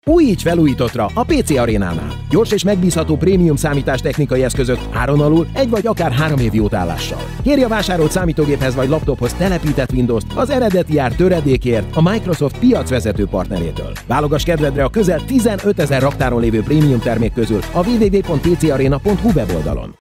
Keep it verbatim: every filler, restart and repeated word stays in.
Újíts felújítottra a pé cé Arénánál. Gyors és megbízható prémium számítástechnikai eszközök áron alul egy vagy akár három év jótállással. Kérj a vásárolt számítógéphez vagy laptophoz telepített Windowst az eredeti ár töredékért a Microsoft piacvezető partnerétől. Válogass kedvedre a közel tizenötezer raktáron lévő prémium termék közül a double-u double-u double-u pont p c arena pont h u weboldalon.